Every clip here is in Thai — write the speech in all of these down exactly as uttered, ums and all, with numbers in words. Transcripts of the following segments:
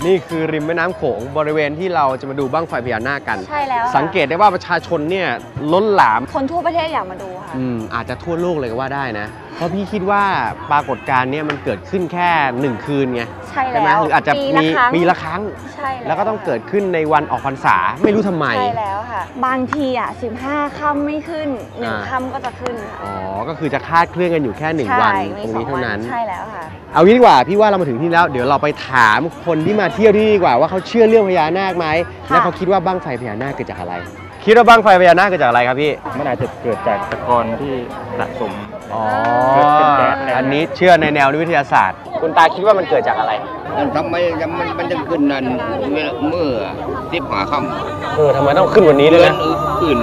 นี่คือริมแม่น้ำโขงบริเวณที่เราจะมาดูบั้งไฟพญานาคกันใช่แล้วสังเกตได้ว่าประชาชนเนี่ยล้นหลามคนทั่วประเทศอยากมาดูค่ะอืมอาจจะทั่วโลกเลยก็ว่าได้นะเพราะพี่คิดว่าปรากฏการณ์นี้มันเกิดขึ้นแค่หนึ่งคืนไงใช่แล้วหรืออาจจะมีปีละครั้งใช่แล้วก็ต้องเกิดขึ้นในวันออกพรรษาไม่รู้ทำไมใช่แล้วค่ะบางทีอ่ะสิบห้าค่ำไม่ขึ้นหนึ่งค่ำก็จะขึ้นค่ะอ๋อก็คือจะคาดเคลื่อนกันอยู่แค่หนึ่งวันตรงนี้เท่านั้นใช่แล้วค่ะเอางี้ดีกว่าพี่ว่าเรามาถึงที่แล้วเดี๋ยวเราไปถามคนที่มาเที่ยวที่นี่ดีกว่าว่าเขาเชื่อเรื่องพญานาคไหมและเขาคิดว่าบั้งไฟพญานาคเกิดจากอะไรคิดว่าบั้งไฟพญานาคเกิดจากอะไรครับพี่มันอาจจะเกิดจากตะกอนที่สะสมอ๋ออันนี้เชื่อในแนววิทยาศาสตร์คุณตาคิดว่ามันเกิดจากอะไรมันทำไมมันมันจะขึ้นนั่นเมื่อสิบหาค่ำเออทำไมต้องขึ้นวันนี้ด้วยนะอื่น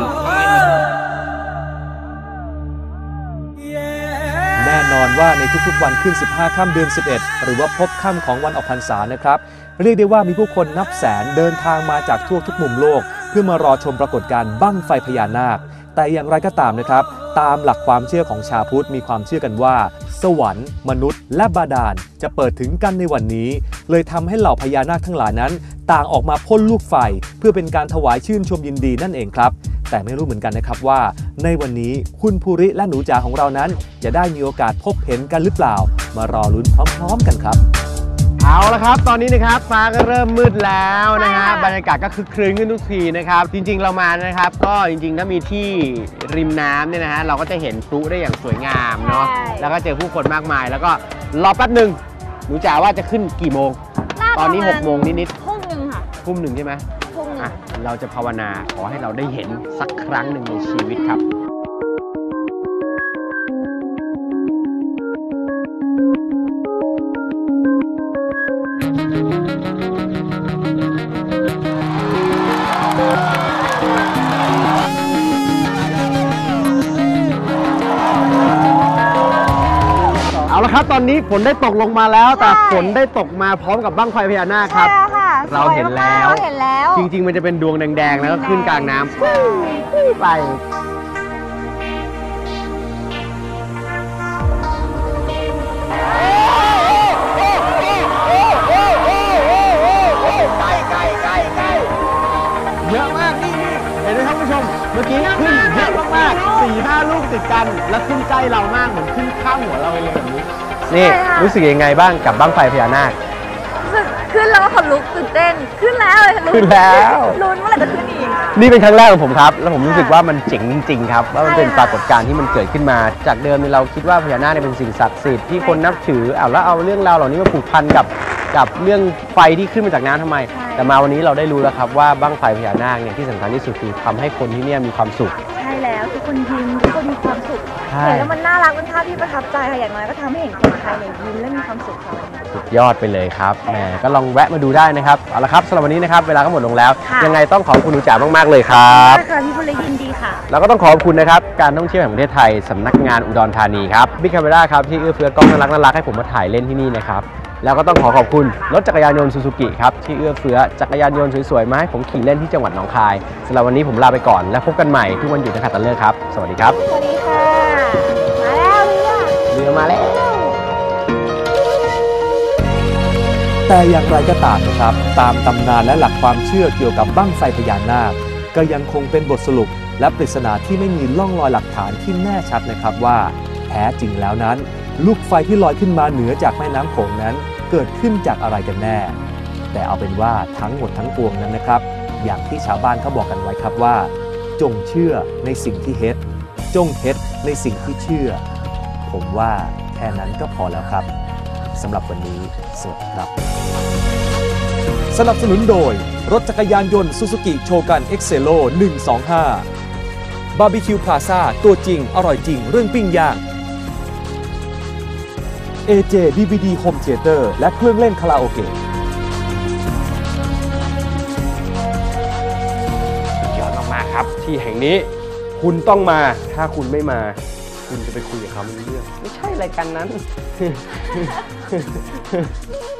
แน่นอนว่าในทุกๆวันขึ้นสิบห้าค่ำเดือนสิบเอ็ดหรือว่าพบค่ำของวันออกพรรษานะครับเรียกได้ว่ามีผู้คนนับแสนเดินทางมาจากทั่วทุกมุมโลกเพื่อมารอชมปรากฏการณ์บั้งไฟพญานาคแต่อย่างไรก็ตามนะครับตามหลักความเชื่อของชาวพุทธมีความเชื่อกันว่าสวรรค์มนุษย์และบาดาลจะเปิดถึงกันในวันนี้เลยทำให้เหล่าพญานาคทั้งหลายนั้นต่างออกมาพ่นลูกไฟเพื่อเป็นการถวายชื่นชมยินดีนั่นเองครับแต่ไม่รู้เหมือนกันนะครับว่าในวันนี้คุณภูริและหนูจ๋าของเรานั้นจะได้มีโอกาสพบเห็นกันหรือเปล่ามารอลุ้นพร้อมๆกันครับเอาละครับตอนนี้นะครับฟ้าก็เริ่มมืดแล้วนะฮะบรรยากาศก็คึกครื้นขึ้นทุกทีนะครับจริงๆเรามานะครับก็จริงๆถ้ามีที่ริมน้ำเนี่ยนะฮะเราก็จะเห็นพลุได้อย่างสวยงามเนาะแล้วก็เจอผู้คนมากมายแล้วก็รอแป๊บหนึ่งหนูจ๋าว่าจะขึ้นกี่โมงตอนนี้หกโมงนิดๆทุ่มหนึ่งค่ะทุ่มหนึ่งใช่ไหมทุ่มหนึ่งเราจะภาวนาขอให้เราได้เห็นสักครั้งหนึ่งในชีวิตครับเอาละครับตอนนี้ฝนได้ตกลงมาแล้วแต่ฝนได้ตกมาพร้อมกับบั้งไฟพญานาคครับเราเห็นแล้วจริงๆมันจะเป็นดวงแดงๆแล้วก็ขึ้นกลางน้ำไปเยอะมากนี่เห็นไหมครับผู้ชมเมื่อกี้ขึ้นเยอะมากๆสี่ห้าลูกติดกันแล้วขึ้นใกล้เรามากเหมือนขึ้นข้ามหัวเราไปเลยแบบนี้นี่รู้สึกยังไงบ้างกับบั้งไฟพญานาคขึ้นแล้วก็ขนลุกตื่นเต้นขึ้นแล้วเลยขึ้นแล้วลุ้นเมื่อไหร่จะขึ้นอีกนี่เป็นครั้งแรกของผมครับแล้วผมรู้สึกว่ามันเจ๋งจริงๆครับว่ามันเป็นปรากฏการณ์ที่มันเกิดขึ้นมาจากเดิมเราคิดว่าพญานาคเป็นสิ่งศักดิ์สิทธิ์ที่คนนับถือเอาแล้วเอาเรื่องราวเหล่านี้มาผูกพันกับกับเรื่องไฟที่ขึ้นมาจากน้ำทำไมแต่มาวันนี้เราได้รู้แล้วครับว่าบั้งไฟพญานาคเนี่ยที่สำคัญที่สุดคือทำให้คนที่นี่มีความสุขใช่แล้วทุกคนยิ้มทุกคนมีความสุขเห็นแล้วมันน่ารักเป็นภาพที่ประทับใจค่ะอย่างน้อยก็ทำให้เห็นคนไทยเนี่ยยิ้มและมีความสุขค่ะสุดยอดไปเลยครับแหมก็ลองแวะมาดูได้นะครับเอาละครับสำหรับวันนี้นะครับเวลาก็หมดลงแล้วยังไงต้องขอบคุณหนูจ๋ามากๆเลยครับค่ะพี่ภูริยินดีค่ะแล้วก็ต้องขอบคุณนะครับการท่องเที่ยวแห่งประเทศไทยสำนักงานอุดรธานีครับบิ๊กแคมเมราครับที่เอื้อเฟื้อกล้องน่ารักน่ารักให้ผมมาถ่ายเล่นที่นี่นะครับแล้วก็ต้องขอขอบคุณรถจักรยานยนต์ซูซูกิครับที่เอื้อเฟื้อจักรยานยนต์สวยๆมาให้ผมขี่เล่นที่จังหวัดหนองคายสำหรับวันนี้ผมลาไปก่อนและพบกันใหม่ทุกวันหยุดนักขัตฤกษ์ครับสวัสดีครับสวัสดีค่ะมาแล้วเรือเรือมาแล้วแต่อย่างไรก็ตามนะครับตามตำนานและหลักความเชื่อเกี่ยวกับบั้งไฟพญานาคก็ยังคงเป็นบทสรุปและปริศนาที่ไม่มีร่องรอยหลักฐานที่แน่ชัดนะครับว่าแท้จริงแล้วนั้นลูกไฟที่ลอยขึ้นมาเหนือจากแม่น้ำโขงนั้นเกิดขึ้นจากอะไรกันแน่แต่เอาเป็นว่าทั้งหมดทั้งปวงนั้นนะครับอย่างที่ชาวบ้านเขาบอกกันไว้ครับว่าจงเชื่อในสิ่งที่เฮ็ดจงเฮ็ดในสิ่งที่เชื่อผมว่าแค่นั้นก็พอแล้วครับสำหรับวันนี้สวัสดีครับสนับสนุนโดยรถจักรยานยนต์ Suzuki Shogun Exelo หนึ่งสองห้า บาร์บีคิวพลาซ่าตัวจริงอร่อยจริงเรื่องปิ้งย่าง เอ เจ ดี วี ดี Home Theater และเครื่องเล่นคาราโอเกะสุดยอดมากๆครับที่แห่งนี้คุณต้องมาถ้าคุณไม่มาคุณจะไปคุยกับเขาไม่รู้เรื่องไม่ใช่รายการนั้น